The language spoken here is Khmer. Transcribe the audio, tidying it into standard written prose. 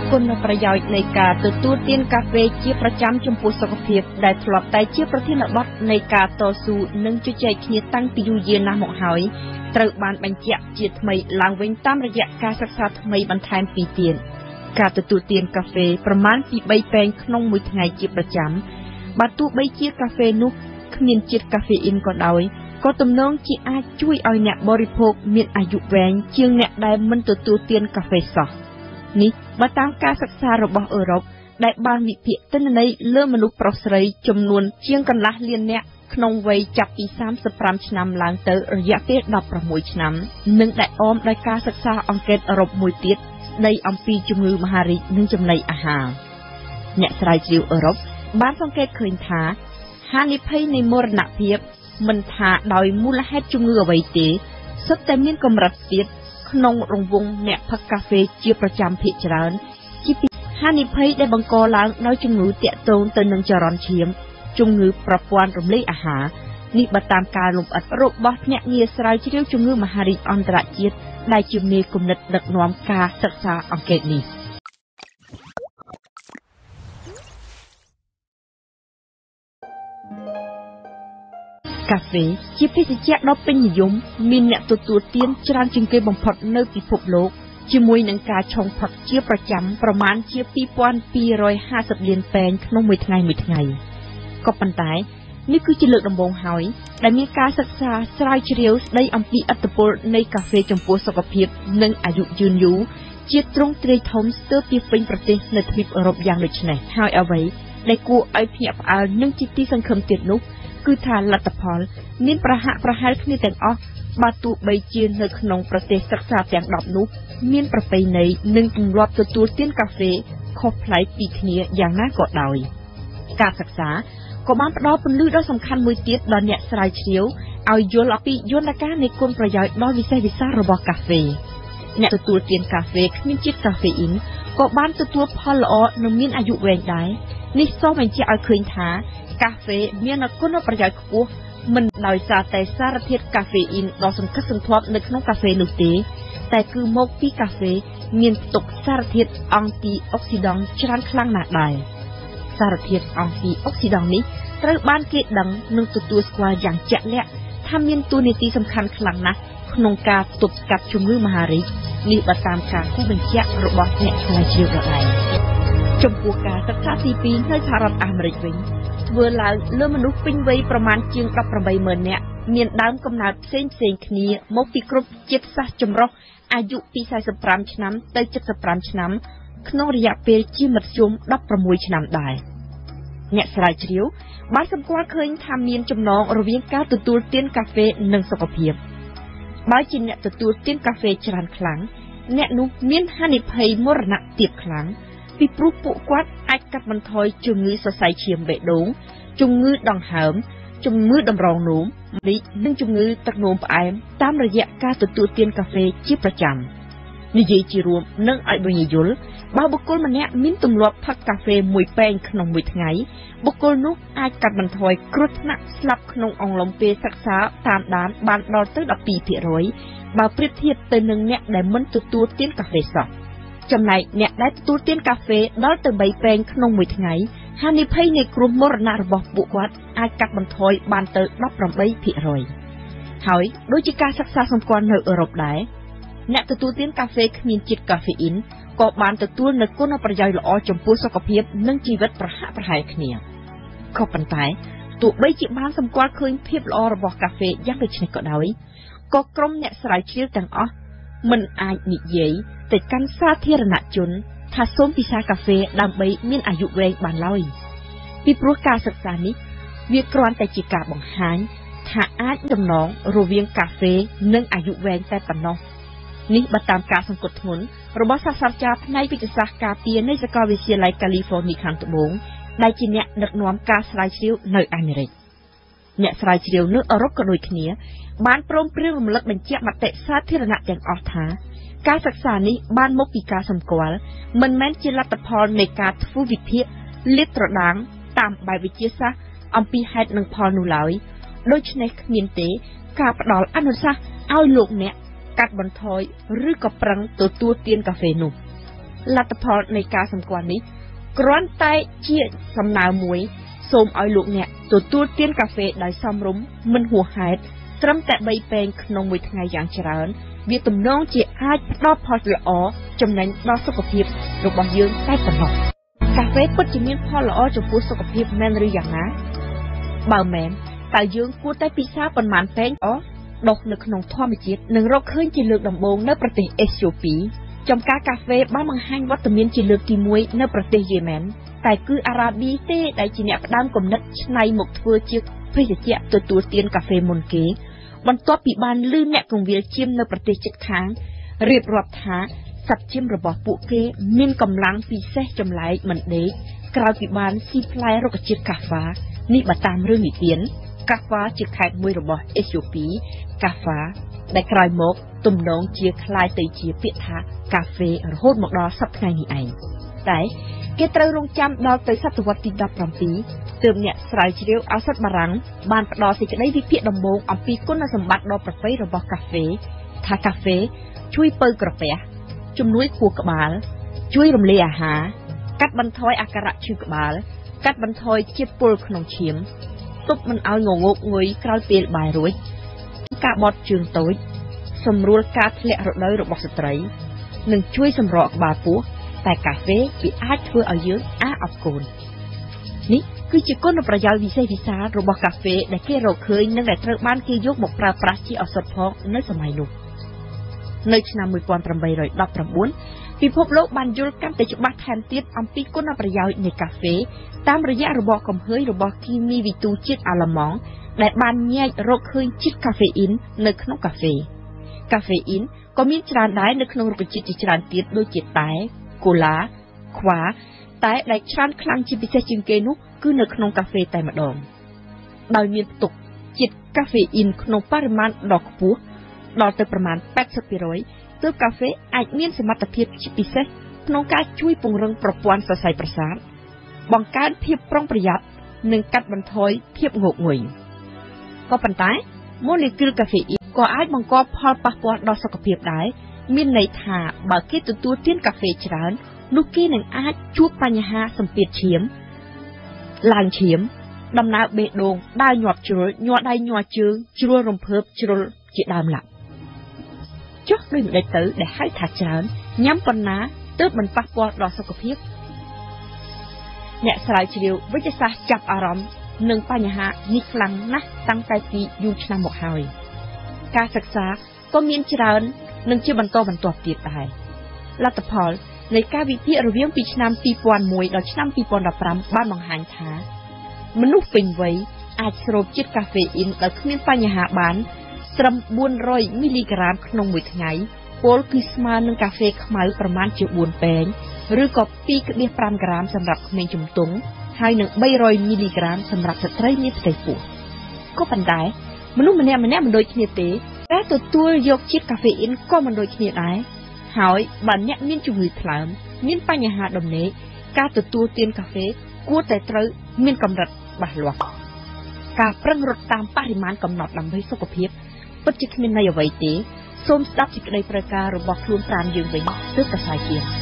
គុណប្រយោជន៍នៃការទទួលទានកាហ្វេជាប្រចាំចំពោះសុខភាពដែលធ្លាប់តែជាប្រធានបទនៃការតស៊ូនិងជជែកគ្នាតាំងពីយូរយារណាស់មកហើយត្រូវបានបញ្ជាក់ជាថ្មីឡើងវិញតាមរយៈការសិក្សាថ្មីបន្ថែមពីទៀតការទទួលទានកាហ្វេប្រមាណពី3ពែងក្នុងមួយថ្ងៃជាប្រចាំបើទោះបីជាកាហ្វេនោះគ្មានជាតិកាហ្វេអ៊ីនក៏ដោយក៏ទំនងជាអាចជួយឲ្យអ្នកបរិភោគមានអាយុវែងជាងអ្នកដែលមិនទទួលទានកាហ្វេសោះនេះបើតាមការសិក្សារបស់អឺរ៉ុបដែលបានវិភាគទិន្នន័យលើមនុស្សប្រុសស្រីចំនួនជាងកន្លះលាននាក់ក្នុងវ័យចាប់ពី35ឆ្នាំឡើងទៅរយៈពេល16ឆ្នាំនិងដែលអមដោយការសិក្សាអង្កេតអឺរ៉ុបមួយទៀតស្ដីអំពីជំងឺមហារីកនិងចំណីអាហារអ្នកស្រាវជ្រាវអឺរ៉ុបបានសង្កេតឃើញថាហានិភ័យនៃមរណភាពមិនថាដោយមូលហេតុជំងឺអ្វីទេសុទ្ធតែមានកម្រិតទៀតក្នុងរង្វង់អ្នកផឹកកាហ្វេជាប្រចាំភាគច្រើនជាពីហានិភ័យដែលបង្កឡើងដោយជំងឺទាក់ទងទៅនឹងចរន្តឈាមជំងឺប្រព័ន្ធរំលាយអាហារនេះបើតាមការលម្អិតរបស់ភ្នាក់ងារស្រាវជ្រាវជំងឺមហារីកអន្តរជាតិដែលជាមេគំនិតដឹកនាំការសិក្សាអង្កេតនេះកាហ្វេជាភេសជ្ជៈដ៏ពេញនិយមមានអ្នកទទួលទានច្រើនជាងគេបំផុតនៅពិភពលោកជាមួយនឹងការឆុងផឹកជាប្រចាំប្រមាណជា2250លានពែងក្នុងមួយថ្ងៃក៏ប៉ុន្តែនេះគឺជាលើកដំបូងហើយដែលមានការសិក្សាស្រាវជ្រាវស្ដីអំពីឥទ្ធិពលនៃកាហ្វេចំពោះសុខភាពនិងអាយុយឺនយូរជាទ្រង់ទ្រាយធំស្ទើរពីពេញប្រទេសនៅទ្វីបអឺរ៉ុបយ៉ាងដូចនេះហើយអ្វីដែលគួរឲ្យភ្ញាក់ផ្អើលនិងជាទីសង្ឃឹមទៀតនោះគឺថាលទ្ធផលមានប្រហាក់ប្រហែលគ្នាទាំងអស់បើទោះបីជានៅក្នុងប្រទេសសិក្សាទាំង10នោះមានប្រពៃណីនិងទម្លាប់ទទួលទានកាហ្វេខុសប្លែកពីគ្នាយ៉ាងណាក៏ដោយការសិក្សាក៏បានផ្ដល់ពន្លឺដ៏សំខាន់មួយទៀតដល់អ្នកស្រាវជ្រាវឲ្យយល់អំពីយន្តការនៃគុណប្រយោជន៍ដ៏វិសេសវិសាលរបស់កាហ្វេអ្នកទទួលទានកាហ្វេគ្មានជាតិកាហ្វេអ៊ីនក៏បានទទួលផលល្អនិងមានអាយុវែងដែរនេះសបញ្ជាក់ឲ្យឃើញថាកាហ្វេមានគុណប្រយោជន៍ខ្ពស់មិនដោយសារតែសារធាតុកាហ្វេអ៊ីនដ៏សង្កត់សង្ធាប់នៅក្នុងកាហ្វេនោះទេតែគឺមកពីកាហ្វេមានផ្ទុកសារធាតុអង់ទីអុកស៊ីដង់ច្រើនខ្លាំងណាស់ដែរសារធាតុអង់ទីអុកស៊ីដង់នេះត្រូវបានគេដឹងនិងទទួលស្គាល់យ៉ាងជាក់លាក់ថាមានតួនាទីសំខាន់ខ្លាំងណាស់ក្នុងការទប់ស្កាត់ជំងឺមហារីកនេះបើតាមការគូបញ្ជាក់របស់អ្នកស្រាវជ្រាវដដែលចំពោះការសិក្សាទី2នៅសហរដ្ឋអាមេរិកវិញធ្វើឡើងលើមនុស្សពេញវ័យប្រមាណជាង 18,000 នាក់មានដើមកំណើតផ្សេងគ្នាមកពីគ្រប់ជាតិសាសន៍ចម្រុះអាយុពី45ឆ្នាំទៅ75ឆ្នាំក្នុងរយៈពេលជាមធ្យម16ឆ្នាំដែរអ្នកស្រាវជ្រាវបានសម្គាល់ឃើញថាមានចំណងរវាងការទទួលទានកាហ្វេនិងសុខភាពបើជាអ្នកទទួលទានកាហ្វេច្រើនខ្លាំងអ្នកនោះមានហានិភ័យមរណៈទាបខ្លាំងពីព្រោះពួកគាត់អាចកាត់បន្ថយជំងឺសរសៃឈាមបេះដូងជំងឺដង្ហើមជំងឺតម្រងនោមនិងជំងឺទឹកនោមផ្អែមតាមរយៈការទទួលទានកាហ្វេជាប្រចាំនិយាយជារួមនិងឲ្យបញ្ញយល់បើបុគ្គលម្នាក់មានទម្លាប់ផឹកកាហ្វេមួយពែងក្នុងមួយថ្ងៃបុគ្គលនោះអាចកាត់បន្ថយគ្រោះថ្នាក់ស្លាប់ក្នុងអំឡុងពេលសិក្សាតាមដានបានដល់ទៅ 12% បើប្រៀបធៀបទៅនឹងអ្នកដែលមិនទទួលទានកាហ្វេសោះចំណែកអ្នកដែលទទួលទានកាហ្វេដល់ទៅ3ពែងក្នុងមួយថ្ងៃហានិភ័យនៃគ្រោះមរណៈរបស់ពួកគាត់អាចកាត់បន្ថយបានទៅ 18% ហើយដូចជាការសិក្សាសម្គាល់នៅអឺរ៉ុបដែរអ្នកទទួលទានកាហ្វេគ្មានជាតិកាហ្វេអ៊ីនក៏បានទទួលនូវគុណប្រយោជន៍ល្អចំពោះសុខភាពនិងជីវិតប្រហាក់ប្រហែលគ្នាក៏ប៉ុន្តែទោះបីជាបានសម្គាល់ឃើញភាពល្អរបស់កាហ្វេយ៉ាងដូចនេះក៏ដោយក៏ក្រុមអ្នកស្រាវជ្រាវទាំងអស់មិនអាចនិយាយទៅកាន់សាធារណជនថាសូមពិសាកាហ្វេដើម្បីមានអាយុវែងបានឡើយពីព្រោះការសិក្សានេះវាគ្រាន់តែជាការបង្ហាញថាអាចចំណងរវាងកាហ្វេនិងអាយុវែងតែប៉ុណ្ណោះនេះបើតាមការសង្កត់ធ្ងន់របស់សាស្ត្រាចារ្យផ្នែកវិទ្យាសាស្ត្រការពារនៃសាកលវិទ្យាល័យកាលីហ្វ័រញ៉ូខាងត្បូងដែលជាអ្នកដឹកនាំការស្រាវជ្រាវនៅអាមេរិកអ្នកស្រាវជ្រាវនៅអឺរ៉ុបក៏ដូចគ្នាបានព្រមព្រៀងរំលឹកបញ្ជាក់មតិសាធារណៈទាំងអស់ថាការសិក្សានេះបានមកពីការសម្គាល់មិនមែនជាលទ្ធផលនៃការធ្វើវិភាគលាតត្រដាងតាមបែបវិទ្យាសាស្ត្រអំពីហេតុនិងផលនោះឡើយដូច្នេះគ្មានទេការផ្ដល់អនុសាសន៍ឲ្យលោកអ្នកកាត់បន្ថយឬក៏ប្រឹងទទួលទានកាហ្វេនោះលទ្ធផលនៃការសម្គាល់នេះគ្រាន់តែជាសំណើមួយសូមឲ្យលោកអ្នកទទួលទានកាហ្វេដោយសមរម្យមិនហួសហេតុត្រឹមតែ3ពែងក្នុងមួយថ្ងៃយ៉ាងច្រើនវាទំនងជាអាចផ្ដល់ផលល្អចំណេញដល់សុខភាពរបស់យើងតែប៉ុណ្ណោះកាហ្វេពិតជាមានផលល្អចំពោះសុខភាពមែនឬយ៉ាងណាបើមែនតើយើងគួរតែពិសាប៉ុន្មានពែងដុះនៅក្នុងធម្មជាតិនិងរកឃើញជាលើកដំបូងនៅប្រទេសអេត្យូពីចំការកាហ្វេបានបង្ហាញវត្តមានជាលើកទី1នៅប្រទេសយេម៉ែនតែគឺអារ៉ាប៊ីទេដែលជាអ្នកផ្ដើមគំនិតច្នៃមកធ្វើជាភេសជ្ជៈទទួលទានកាហ្វេមុនគេបន្ទាប់ពីបានលឺអ្នកកងវិលជៀមនៅប្រទេសជិតខាងរៀបរាប់ថាសត្វជៀមរបស់ពួកគេមានកម្លាំងពិសេសចម្លែកមិនដេកក្រោយពីបានស៊ីផ្លែរុក្ខជាតិកាហ្វានេះបើតាមរឿងនិទានកាហ្វាជាខេត្តមួយរបស់អេត្យូពីកាហ្វាដែលក្រោយមកទំនងជាคล้ายទៅជាពាក្យថាកាហ្វេរហូតមកដល់សប្តាហ៍នេះឯងតែគេត្រូវរងចាំដល់ទៅសតវត្សទី17ទើបអ្នកស្រាវជ្រាវឱសថបារាំងបានផ្ដល់សេចក្តីវិភាគដំបូងអំពីគុណសម្បត្តិដ៏ប្រពៃរបស់កាហ្វេថាកាហ្វេជួយពៅក្រពះជំនួយខួរក្បាលជួយរំលាយអាហារកាត់បន្ថយអាការៈឈឺក្បាលកាត់បន្ថយជាតិពុលក្នុងឈាមទប់មិនឲ្យងងកងុយក្រោយពេលបាយរួចការបត់ជើងតូចសម្រួលការធ្លាក់រដូវរបស់ស្ត្រីនិងជួយសម្រកក្បាលពោះតែកាហ្វេវាអាចធ្វើឲ្យយើងអប់កូននេះគឺជាគុណប្រយោជន៍វិសេសវិសាលរបស់កាហ្វេដែលគេរកឃើញនិងដែលត្រូវបានគេយកមកប្រើប្រាស់ជាឱសថផងនៅសម័យនោះនៅឆ្នាំ1819ពិភពលោកបានយល់កាន់តែច្បាស់ថែមទៀតអំពីគុណប្រយោជន៍នៃកាហ្វេតាមរយៈរបបកំហើញរបស់គីមីវិទូជាតិអាល្លឺម៉ង់ដែលបានញែករកឃើញជាតិកាហ្វេអ៊ីននៅក្នុងកាហ្វេកាហ្វេអ៊ីនក៏មានច្រើនដែរនៅក្នុងរុក្ខជាតិជាច្រើនទៀតដូចជាតែកូឡាខ្វាតែដែលច្រើនខ្លាំងជាពិសេសជាងគេនោះគឺនៅក្នុងកាហ្វេតែម្ដងដោយមានផ្ទុកជាតិកាហ្វេអ៊ីនក្នុងបរិមាណដ៏ខ្ពស់ដល់ទៅប្រមាណ 80% ទើបកាហ្វេអាចមានសមត្ថភាពជាពិសេសក្នុងការជួយពង្រឹងប្រព័ន្ធសរសៃប្រសាទបង្កើនភាពប្រុងប្រយ័ត្ននិងកាត់បន្ថយភាពងក់ងុយក៏ប៉ុន្តែម៉ូលេគុលកាហ្វេអ៊ីនក៏អាចបង្កផលប៉ះពាល់ដល់សុខភាពដែរមានន័យថាបើគេទទួលទានកាហ្វេច្រើននោះគេនឹងអាចជួបបញ្ហាសម្ពាធឈាមឡើងឈាមដំណើរបេះដូងដើរញាប់ជ្រុលញ័រដៃញ័រជើងជ្រុលរំភើបជ្រុលជាដើមឡាប់ចុះដូចម្ដេចទៅដែលហៅថាច្រើនញ៉ាំប៉ុណ្ណាទើបមិនប៉ះពាល់ដល់សុខភាពអ្នកស្រាវជ្រាវវិទ្យាសាស្ត្រចាប់អារម្មណ៍នឹងបញ្ហានេះខ្លាំងណាស់តាំងតែពីយូរឆ្នាំមកហើយការសិក្សាក៏មានច្រើននិងជាបន្តបន្ទាប់ទៀតដែរលទ្ធផលនៃការវិភាគរវាងពីឆ្នាំ2001ដល់ឆ្នាំ2015បានបង្ហាញថាមនុស្សពេញវ័យអាចស្រូបជាតិកាហ្វេអ៊ីនដោយគ្មានបញ្ហាបានត្រឹម400មីលីក្រាមក្នុងមួយថ្ងៃពលគឺស្មើនឹងកាហ្វេខ្មៅប្រមាណជា4ពែងឬក៏ 2.5 ក្រាមសម្រាប់ក្មេងជំទង់ហើយនឹង300មីលីក្រាមសម្រាប់ស្ត្រីមានផ្ទៃពោះក៏ប៉ុន្តែមនុស្សម្នាក់ៗមិនដូចគ្នាទេការទទួលយកជាតិកាហ្វេអ៊ីនក៏មិនដូចគ្នាដែរហើយបើអ្នកមានជំងឺថ្លើមមានបញ្ហាដំណេកការទទួលទានកាហ្វេគួរតែត្រូវមានកម្រិតច្បាស់លាស់ការប្រឹងរត់តាមបរិមាណកំណត់ដើម្បីសុខភាពពិតជាគ្មានន័យអ្វីទេសូមស្ដាប់សេចក្តីប្រកាសរបស់ខ្លួនប្រាណយើងវិញទើបប្រសើរជាង